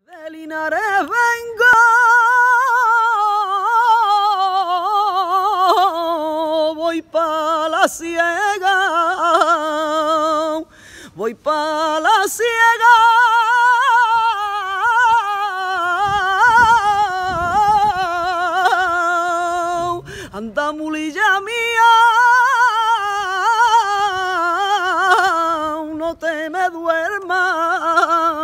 De Linares vengo, voy pa' la ciega, voy pa' la ciega. Anda mulilla mía, no te me duermas.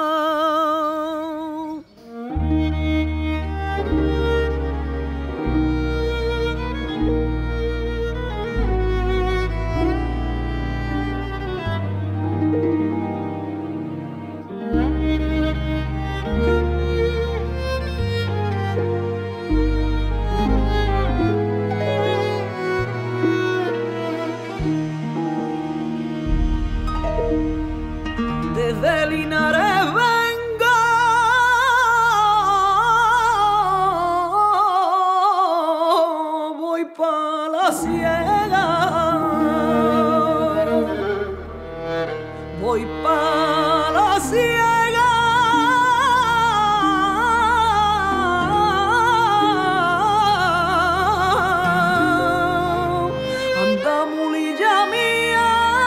Desde Linares vengo, voy pa' la ciega, voy pa' la ciega. Anda mulilla mía,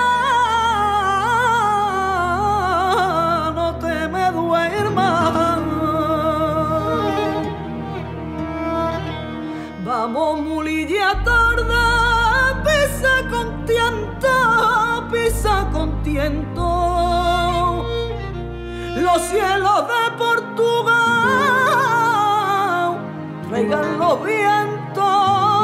vamos mulilla torda, pisa con tiento, pisa con tiento. Los cielos de Portugal traigan los vientos,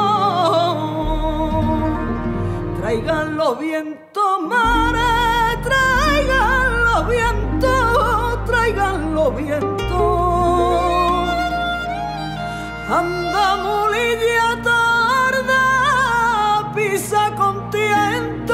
traigan los vientos mares, traigan los vientos, traigan los vientos. Anda mulilla tarda, pisa con tiento.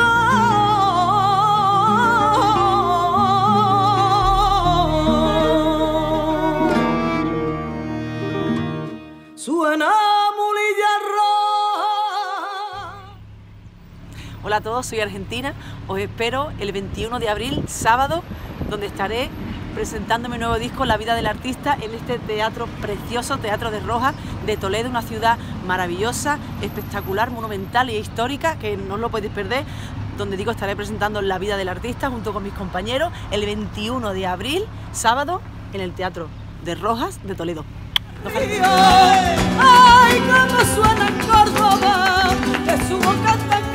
Suena mulilla roja. Hola a todos, soy Argentina. Os espero el 21 de abril, sábado, donde estaré presentando mi nuevo disco La vida del artista en este teatro precioso, Teatro de Rojas de Toledo, una ciudad maravillosa, espectacular, monumental e histórica, que no os lo podéis perder, donde digo estaré presentando La vida del artista junto con mis compañeros el 21 de abril, sábado, en el Teatro de Rojas de Toledo. ¡Ay, cómo suena en Córdoba! De su boca tan